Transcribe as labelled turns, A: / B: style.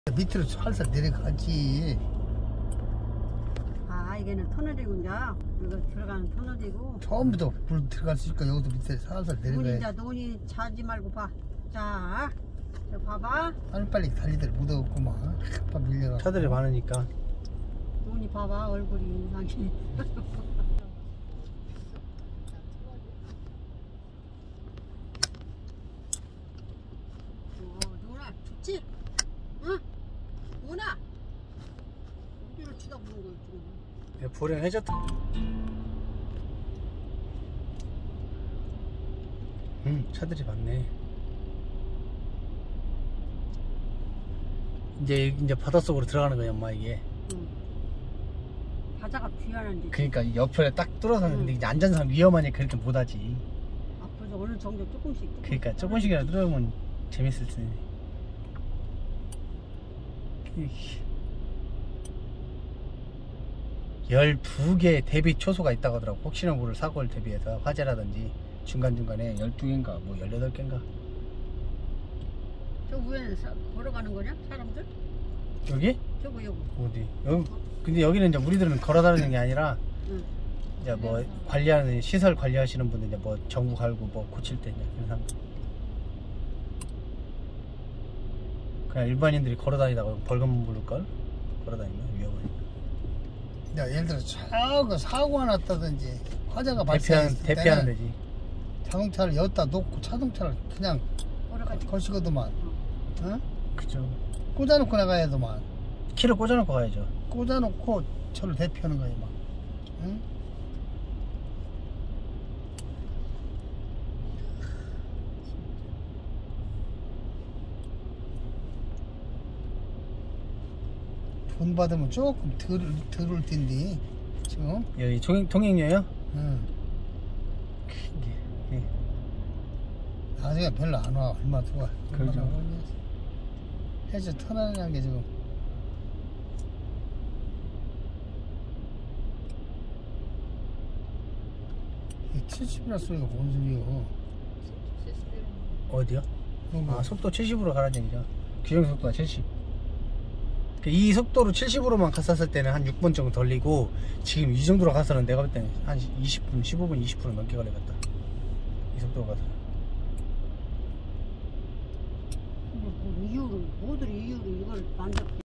A: 밑으로 살살 내려가지.
B: 아, 이게는 터널이고 이제 이거 들어가는 터널이고.
A: 처음부터 물 들어갈 수 있으니까 여기도 밑에 살살 내려가야.
B: 이제 논이 차지 말고 봐. 자, 저 봐봐.
A: 빨리빨리 달리들 묻어갖구만. 한번 밀려가.
C: 차들이 많으니까.
B: 논이 봐봐. 얼굴이 이상해. 논아 좋지? 응? 논아 어디로 쳐다보는 거야 지금?
C: 보령 해졌다. 차들이 많네. 이제 바닷속으로 들어가는 거야, 엄마, 이게.
B: 응. 바다가 귀하는데.
C: 그러니까 옆에 딱 뚫어서는데 이제 안전상 위험하니 그렇게 못하지.
B: 앞으로 어느 정도 조금씩.
C: 그러니까 조금씩이라도 뚫으면 재밌을 텐데. 12개 대비 초소가 있다고 하더라고. 혹시나 모를 사고를 대비해서 화재라든지 중간중간에 12개인가 뭐 18개인가.
B: 저 위에는 걸어가는 거냐? 사람들?
C: 여기?
B: 저거 여기.
C: 어디? 여기. 근데 여기는 이제 우리들은 걸어 다니는 게 아니라
B: 응.
C: 이제 뭐 관리하는 시설 관리하시는 분들 이제 뭐 전구 갈고 뭐 고칠 때 이제 그런 사람. 그냥 일반인들이 걸어 다니다가 벌금 물을걸? 걸어 다니면 위험하니까.
A: 야, 예를 들어 사고가 났다든지 화재가
C: 대피하는
A: 발생했을 때는
C: 데지.
A: 자동차를 여기다 놓고 자동차를 그냥
B: 걸어가지.
A: 거시거더만. 응?
C: 그죠.
A: 꽂아놓고 나가야 더만.
C: 키를 꽂아놓고 가야죠.
A: 꽂아놓고 저를 대피하는 거야 막. 응? 돈 받으면 조금 덜 올 텐데 지금.
C: 여기 통행료요?
A: 응.
C: 예.
A: 나중에 별로 안 와. 얼마 들어와.
C: 그러죠.
A: 해저 터널이라는 게 지금. 이 70이라 소리가 뭔 소리요?
C: 어디요? 아, 속도 70으로 가라는 얘기죠. 규정 속도가 70. 이 속도로 70으로만 갔었을 때는 한 6분 정도 걸리고, 지금 이 정도로 가서는 내가 볼 때는 한 20분, 15분, 20분 넘게 걸리겠다. 이 속도로 가서.
B: 뭐 이유로, 뭐들 이유로 이걸 만들었대.